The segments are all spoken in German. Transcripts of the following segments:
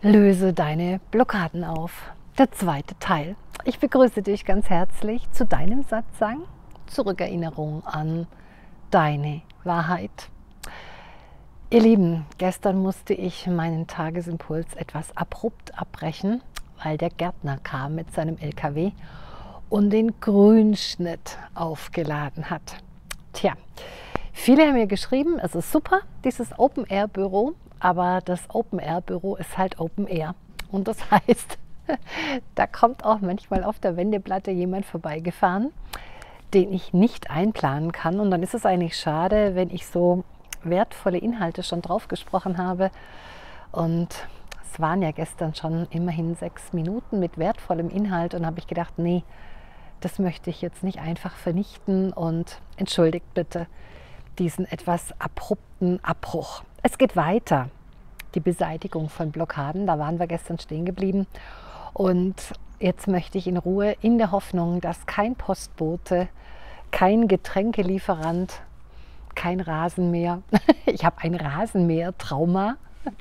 Löse deine Blockaden auf. Der zweite Teil. Ich begrüße dich ganz herzlich zu deinem Satsang zur Rückerinnerung an deine Wahrheit. Ihr Lieben, gestern musste ich meinen Tagesimpuls etwas abrupt abbrechen, weil der Gärtner kam mit seinem LKW und den Grünschnitt aufgeladen hat. Tja, viele haben mir geschrieben, es ist super, dieses Open-Air-Büro, aber das Open-Air-Büro ist halt Open-Air. Und das heißt, da kommt auch manchmal auf der Wendeplatte jemand vorbeigefahren, den ich nicht einplanen kann. Und dann ist es eigentlich schade, wenn ich so wertvolle Inhalte schon drauf gesprochen habe. Und es waren ja gestern schon immerhin 6 Minuten mit wertvollem Inhalt. Und habe ich gedacht, nee, das möchte ich jetzt nicht einfach vernichten. Und entschuldigt bitte diesen etwas abrupten Abbruch. Es geht weiter. Die Beseitigung von Blockaden, da waren wir gestern stehen geblieben. Und jetzt möchte ich in Ruhe, in der Hoffnung, dass kein Postbote, kein Getränkelieferant, kein Rasenmäher, ich habe ein Rasenmäher-Trauma,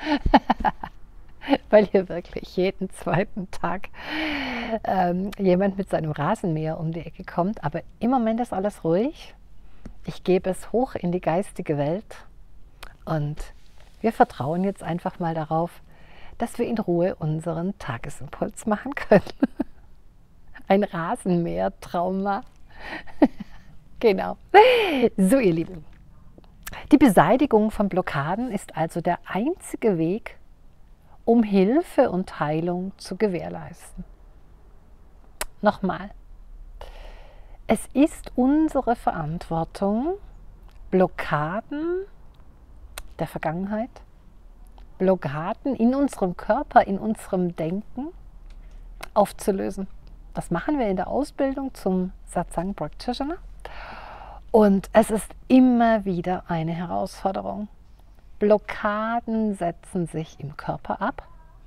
weil hier wirklich jeden zweiten Tag jemand mit seinem Rasenmäher um die Ecke kommt. Aber im Moment ist alles ruhig. Ich gebe es hoch in die geistige Welt und wir vertrauen jetzt einfach mal darauf, dass wir in Ruhe unseren Tagesimpuls machen können. Ein Rasenmäher-Trauma. Genau. So, ihr Lieben. Die Beseitigung von Blockaden ist also der einzige Weg, um Hilfe und Heilung zu gewährleisten. Nochmal. Es ist unsere Verantwortung, Blockaden der Vergangenheit, Blockaden in unserem Körper, in unserem Denken aufzulösen. Das machen wir in der Ausbildung zum Satsang Practitioner. Und es ist immer wieder eine Herausforderung. Blockaden setzen sich im Körper ab,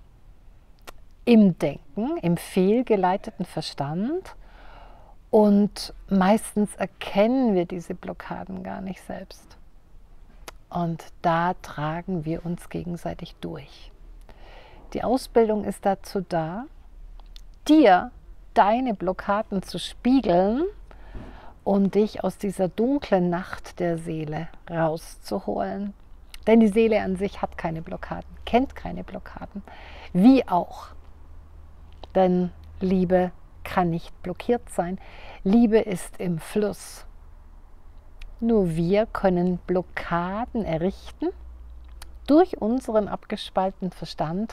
im Denken, im fehlgeleiteten Verstand. Und meistens erkennen wir diese Blockaden gar nicht selbst. Und da tragen wir uns gegenseitig durch. Die Ausbildung ist dazu da, dir deine Blockaden zu spiegeln, um dich aus dieser dunklen Nacht der Seele rauszuholen. Denn die Seele an sich hat keine Blockaden, kennt keine Blockaden. Wie auch. Denn Liebe kann nicht blockiert sein. Liebe ist im Fluss. Nur wir können Blockaden errichten durch unseren abgespaltenen Verstand.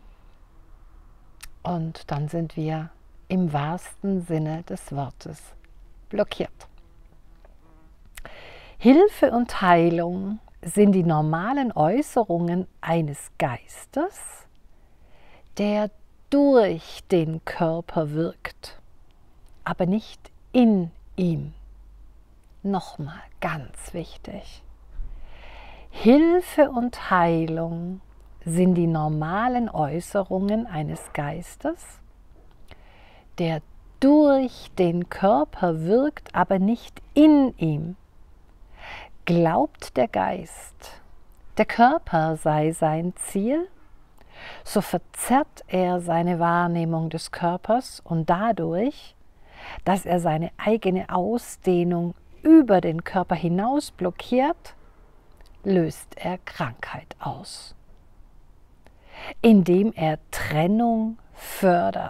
Und dann sind wir im wahrsten Sinne des Wortes blockiert. Hilfe und Heilung sind die normalen Äußerungen eines Geistes, der durch den Körper wirkt, aber nicht in ihm. Nochmal ganz wichtig. Hilfe und Heilung sind die normalen Äußerungen eines Geistes, der durch den Körper wirkt, aber nicht in ihm. Glaubt der Geist, der Körper sei sein Ziel, so verzerrt er seine Wahrnehmung des Körpers und dadurch, dass er seine eigene Ausdehnung über den Körper hinaus blockiert, löst er Krankheit aus, indem er Trennung fördert.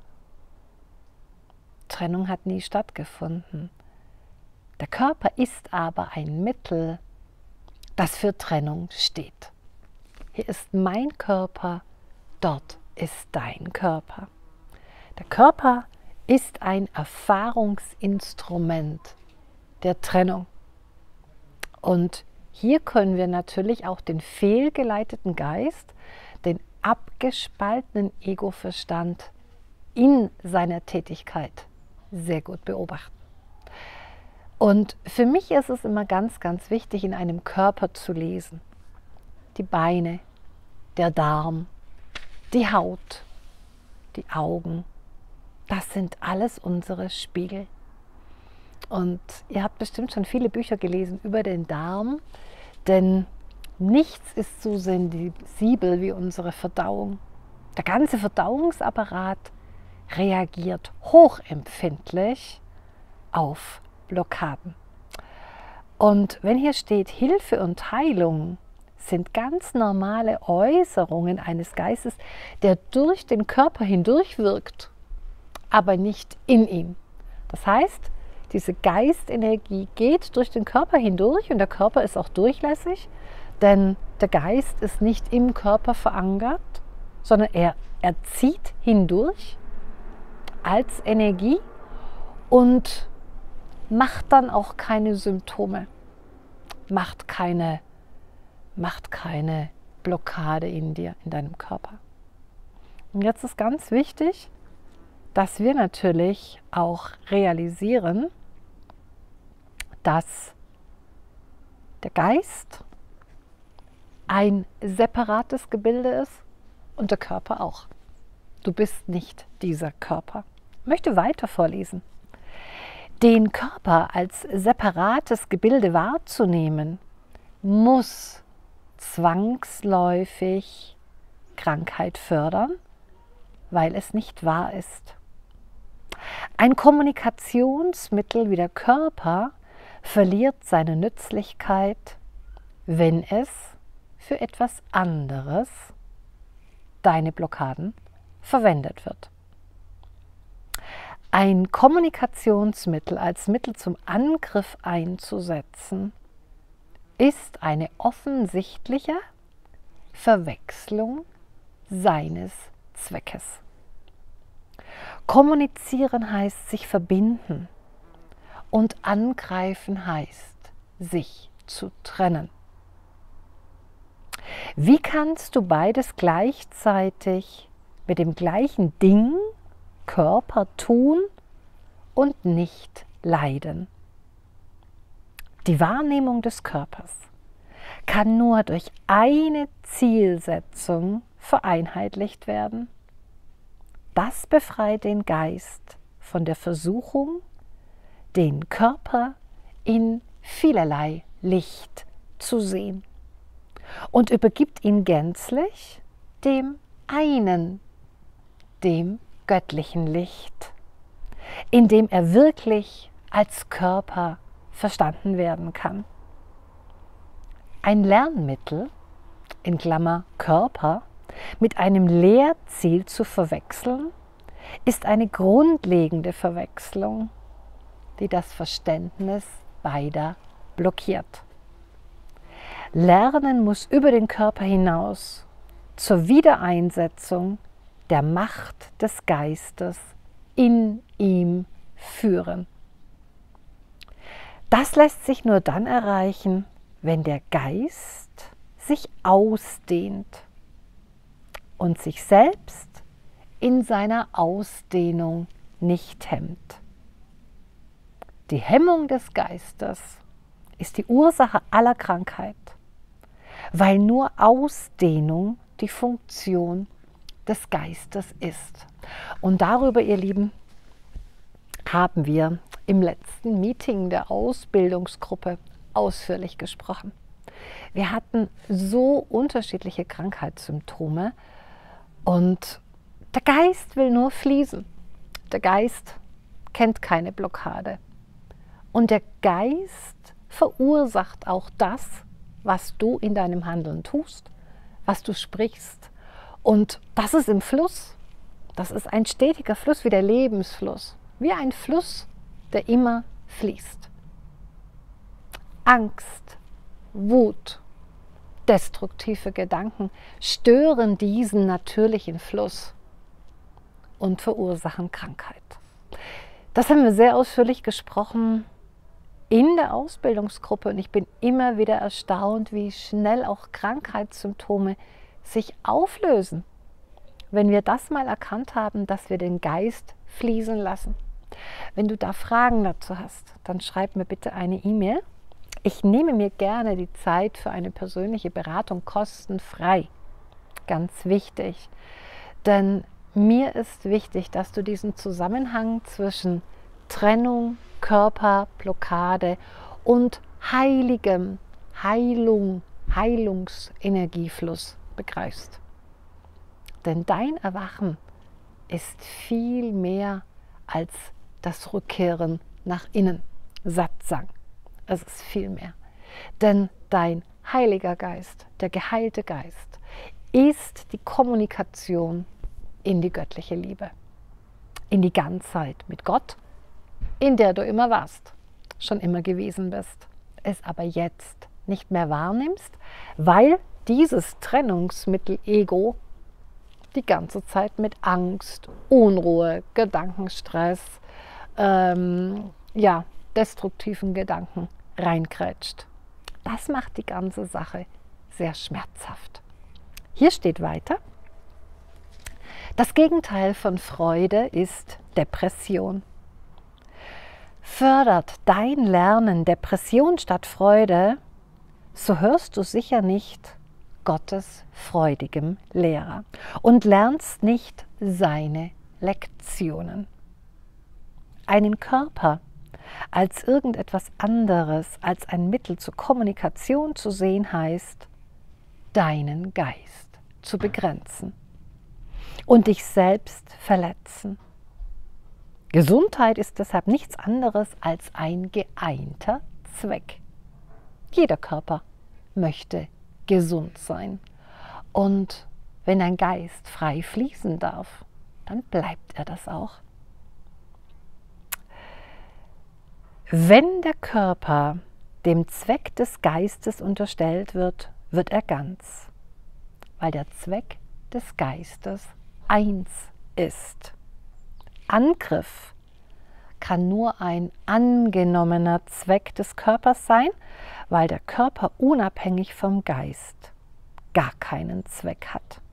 Trennung hat nie stattgefunden. Der Körper ist aber ein Mittel, das für Trennung steht. Hier ist mein Körper, dort ist dein Körper. Der Körper ist ein Erfahrungsinstrument der Trennung. Und hier können wir natürlich auch den fehlgeleiteten Geist, den abgespaltenen Ego-Verstand in seiner Tätigkeit sehr gut beobachten. Und für mich ist es immer ganz, ganz wichtig, in einem Körper zu lesen. Die Beine, der Darm, die Haut, die Augen, das sind alles unsere Spiegel. Und ihr habt bestimmt schon viele Bücher gelesen über den Darm, denn nichts ist so sensibel wie unsere Verdauung. Der ganze Verdauungsapparat reagiert hochempfindlich auf Blockaden. Und wenn hier steht, Hilfe und Heilung sind ganz normale Äußerungen eines Geistes, der durch den Körper hindurch wirkt, aber nicht in ihm. Das heißt, diese Geistenergie geht durch den Körper hindurch und der Körper ist auch durchlässig, denn der Geist ist nicht im Körper verankert, sondern er zieht hindurch als Energie und macht dann auch keine Symptome, macht keine Blockade in dir, in deinem Körper. Und jetzt ist ganz wichtig, dass wir natürlich auch realisieren, dass der Geist ein separates Gebilde ist und der Körper auch. Du bist nicht dieser Körper. Ich möchte weiter vorlesen. Den Körper als separates Gebilde wahrzunehmen, muss zwangsläufig Krankheit fördern, weil es nicht wahr ist. Ein Kommunikationsmittel wie der Körper verliert seine Nützlichkeit, wenn es für etwas anderes, deine Blockaden, verwendet wird. Ein Kommunikationsmittel als Mittel zum Angriff einzusetzen, ist eine offensichtliche Verwechslung seines Zweckes. Kommunizieren heißt sich verbinden und angreifen heißt sich zu trennen. Wie kannst du beides gleichzeitig mit dem gleichen Ding, Körper tun und nicht leiden? Die Wahrnehmung des Körpers kann nur durch eine Zielsetzung vereinheitlicht werden. Das befreit den Geist von der Versuchung, den Körper in vielerlei Licht zu sehen und übergibt ihn gänzlich dem einen, dem göttlichen Licht, in dem er wirklich als Körper verstanden werden kann. Ein Lernmittel, in Klammer Körper, mit einem Lehrziel zu verwechseln, ist eine grundlegende Verwechslung, die das Verständnis beider blockiert. Lernen muss über den Körper hinaus zur Wiedereinsetzung der Macht des Geistes in ihm führen. Das lässt sich nur dann erreichen, wenn der Geist sich ausdehnt und sich selbst in seiner Ausdehnung nicht hemmt. Die Hemmung des Geistes ist die Ursache aller Krankheit, weil nur Ausdehnung die Funktion des Geistes ist. Und darüber, ihr Lieben, haben wir im letzten Meeting der Ausbildungsgruppe ausführlich gesprochen. Wir hatten so unterschiedliche Krankheitssymptome und der Geist will nur fließen. Der Geist kennt keine Blockade. Und der Geist verursacht auch das, was du in deinem Handeln tust, was du sprichst. Und das ist im Fluss. Das ist ein stetiger Fluss, wie der Lebensfluss. Wie ein Fluss, der immer fließt. Angst, Wut, destruktive Gedanken stören diesen natürlichen Fluss und verursachen Krankheit. Das haben wir sehr ausführlich gesprochen in der Ausbildungsgruppe und ich bin immer wieder erstaunt, wie schnell auch Krankheitssymptome sich auflösen, wenn wir das mal erkannt haben, dass wir den Geist fließen lassen. Wenn du da Fragen dazu hast, dann schreib mir bitte eine E-Mail. Ich nehme mir gerne die Zeit für eine persönliche Beratung kostenfrei. Ganz wichtig, denn mir ist wichtig, dass du diesen Zusammenhang zwischen Trennung, Körper, Blockade und Heilungsenergiefluss begreifst. Denn dein Erwachen ist viel mehr als das Rückkehren nach innen. Satsang. Es ist viel mehr. Denn dein Heiliger Geist, der geheilte Geist, ist die Kommunikation in die göttliche Liebe. In die Ganzheit mit Gott, in der du immer warst, schon immer gewesen bist, es aber jetzt nicht mehr wahrnimmst, weil dieses Trennungsmittel Ego die ganze Zeit mit Angst, Unruhe, Gedankenstress, destruktiven Gedanken reinkrätscht. Das macht die ganze Sache sehr schmerzhaft. Hier steht weiter: Das Gegenteil von Freude ist Depression. Fördert dein Lernen Depression statt Freude, so hörst du sicher nicht Gottes freudigem Lehrer und lernst nicht seine Lektionen. Einen Körper als irgendetwas anderes als ein Mittel zur Kommunikation zu sehen, heißt, deinen Geist zu begrenzen und dich selbst verletzen. Gesundheit ist deshalb nichts anderes als ein geeinter Zweck. Jeder Körper möchte gesund sein. Und wenn dein Geist frei fließen darf, dann bleibt er das auch. Wenn der Körper dem Zweck des Geistes unterstellt wird, wird er ganz, weil der Zweck des Geistes eins ist. Angriff kann nur ein angenommener Zweck des Körpers sein, weil der Körper unabhängig vom Geist gar keinen Zweck hat.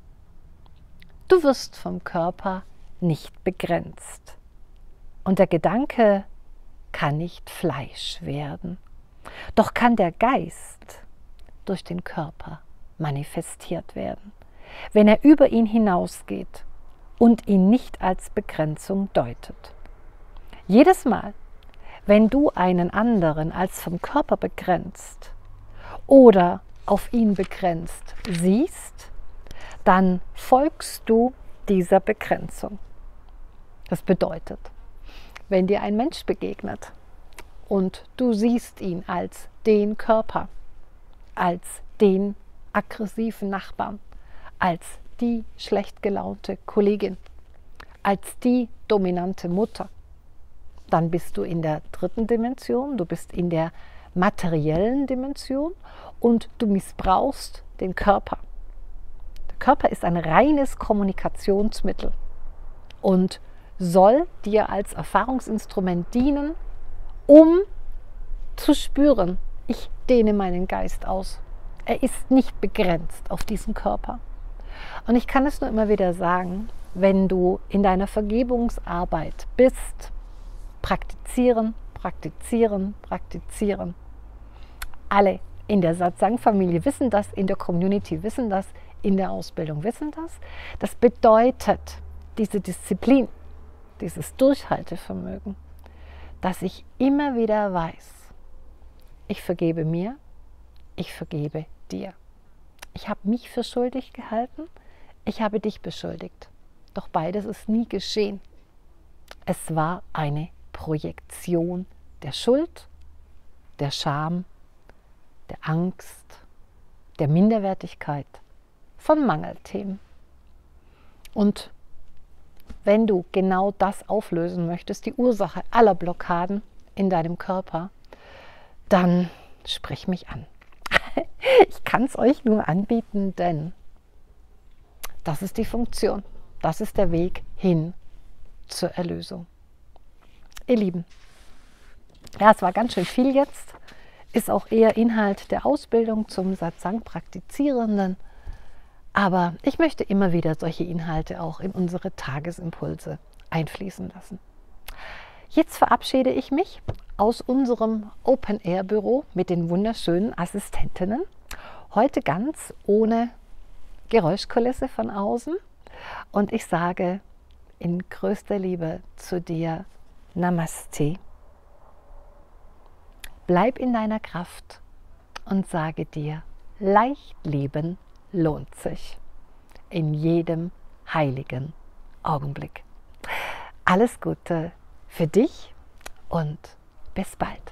Du wirst vom Körper nicht begrenzt. Und der Gedanke kann nicht Fleisch werden. Doch kann der Geist durch den Körper manifestiert werden, wenn er über ihn hinausgeht und ihn nicht als Begrenzung deutet. Jedes Mal, wenn du einen anderen als vom Körper begrenzt oder auf ihn begrenzt siehst, dann folgst du dieser Begrenzung. Das bedeutet, wenn dir ein Mensch begegnet und du siehst ihn als den Körper, als den aggressiven Nachbarn, als die schlecht gelaunte Kollegin, als die dominante Mutter, dann bist du in der dritten Dimension, du bist in der materiellen Dimension und du missbrauchst den Körper. Der Körper ist ein reines Kommunikationsmittel und soll dir als Erfahrungsinstrument dienen, um zu spüren, ich dehne meinen Geist aus. Er ist nicht begrenzt auf diesen Körper. Und ich kann es nur immer wieder sagen, wenn du in deiner Vergebungsarbeit bist, praktizieren, praktizieren, praktizieren. Alle in der Satsang-Familie wissen das, in der Community wissen das, in der Ausbildung wissen das. Das bedeutet, diese Disziplin, dieses Durchhaltevermögen, dass ich immer wieder weiß, ich vergebe mir, ich vergebe dir. Ich habe mich für schuldig gehalten, ich habe dich beschuldigt. Doch beides ist nie geschehen. Es war eine Projektion der Schuld, der Scham, der Angst, der Minderwertigkeit, von Mangelthemen. Und wenn du genau das auflösen möchtest, die Ursache aller Blockaden in deinem Körper, dann sprich mich an. Ich kann es euch nur anbieten, denn das ist die Funktion. Das ist der Weg hin zur Erlösung. Ihr Lieben, ja, es war ganz schön viel jetzt. Ist auch eher Inhalt der Ausbildung zum Satsang-Praktizierenden. Aber ich möchte immer wieder solche Inhalte auch in unsere Tagesimpulse einfließen lassen. Jetzt verabschiede ich mich aus unserem Open-Air-Büro mit den wunderschönen Assistentinnen. Heute ganz ohne Geräuschkulisse von außen. Und ich sage in größter Liebe zu dir Namaste. Bleib in deiner Kraft und sage dir, leicht leben lohnt sich. In jedem heiligen Augenblick. Alles Gute für dich und bis bald.